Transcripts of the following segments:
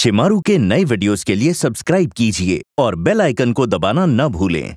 शिमारू के नए वीडियोस के लिए सब्सक्राइब कीजिए और बेल आइकन को दबाना न भूलें।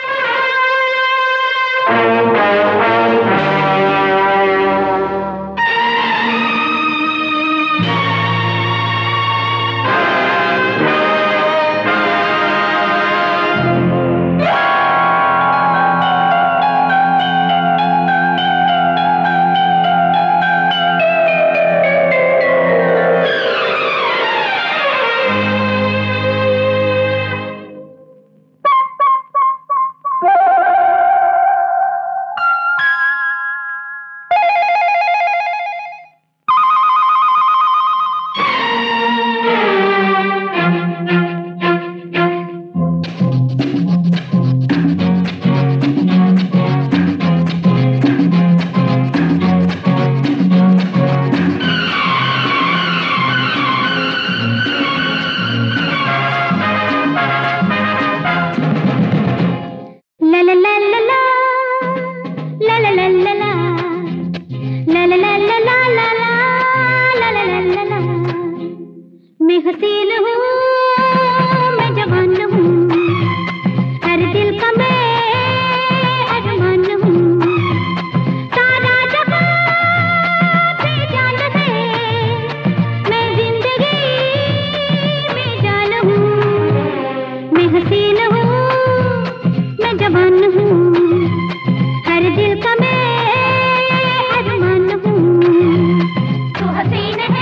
मैं हसीन हूँ, मैं जवान हूँ, हर दिल का मैं अरमान हूँ। सारा जहां बेजान है, मैं जिंदगी में जान हूँ। मैं हसीन हूँ, मैं जवान हूँ, हर दिल का मैं अरमान हूँ। तू हसीन है,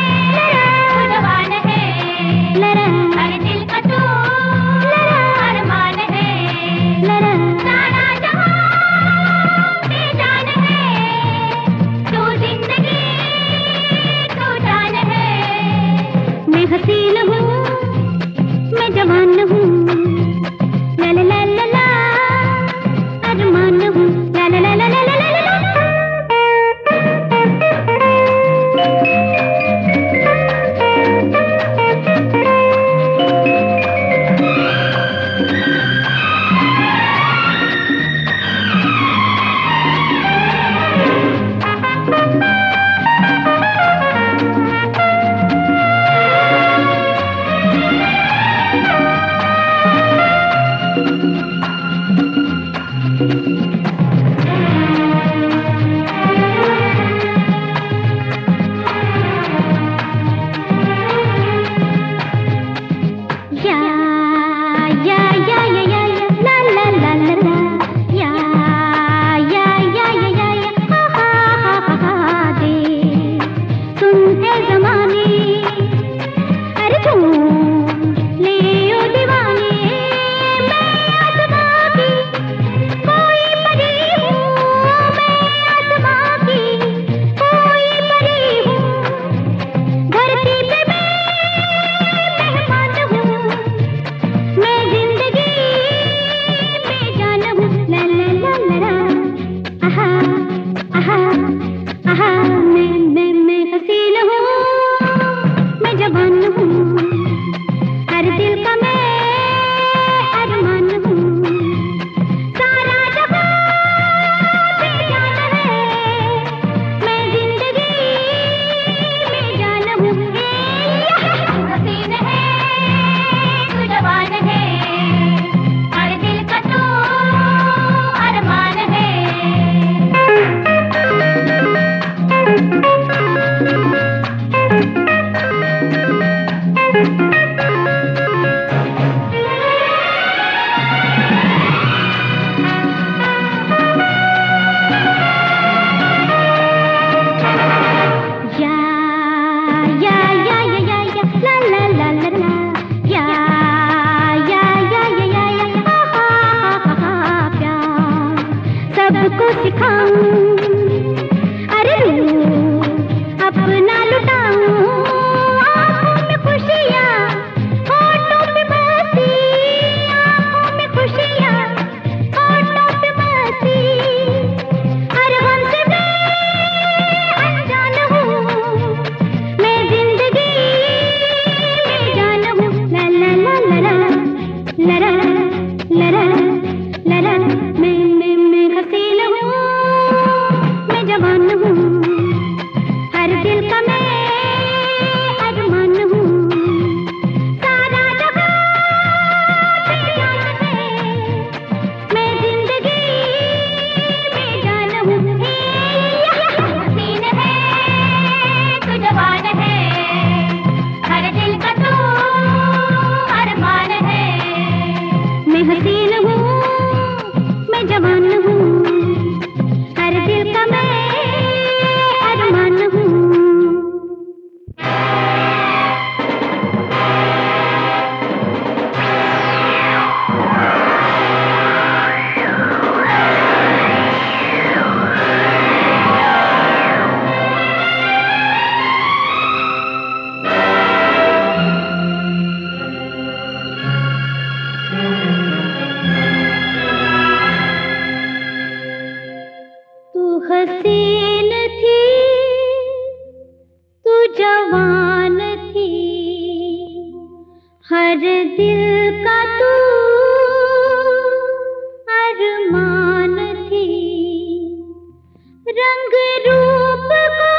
हसीन हूँ, मैं जवान हूँ, ला ला ला ला ला, अरमान हूँ, ला ला ला ला ला ला ला ला। सबको सिखाऊं, अरे अपना लुटाऊं, आँखों में खुशियाँ, होठों पे मस्ती, आँखों में खुशियाँ, होठों पे मस्ती, हर गम से मैं अनजान हूँ, मैं जिंदगी में जान हूँ। ला ला ला ला ला ला ला ला ला ला, मैं हसीन हूँ, हर दिल का तू अरमान थी, रंग रूप को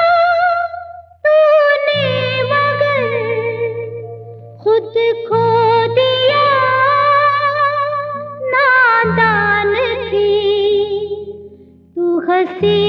तूने मगर खुद खो दिया, नादान थी तू हंसी